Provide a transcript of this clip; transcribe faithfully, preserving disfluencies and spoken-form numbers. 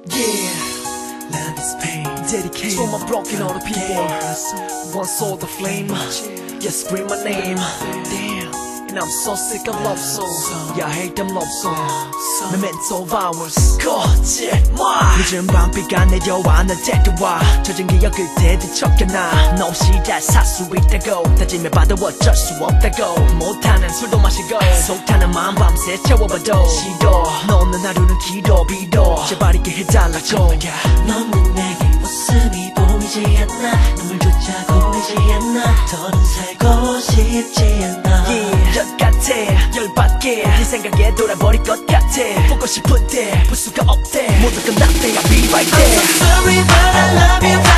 Yeah, love is pain. Dedicated to all my broken hearted people. One soul the flame. Yeah, scream my name. Damn, and I'm so sick of love songs. Yeah, I hate them love songs. Memento of hours. 거짓말. 늦은 밤비가 내려와 날 데려와 젖은 기억 그때 뒤척여놔. 너 없이 잘 살 수 있다고 다짐해봐도 어쩔 수 없다고. 못하는 술도 마시고 속 타는 마음 밤새 채워봐도 싫어. 너 없는 하루는 길어 빌어 제발 있게 해달라고. 너는 내게 웃음이 보이지 않나. 눈물조차 보이지 않나. 더는 살고 싶지 않아. Yeah, 열 같아 열받게 네 생각에 돌아버릴 것 같아. 보고 싶은데 볼 수가 없대. 모두 끝났대 I'll be right there. I'm so sorry but I love you.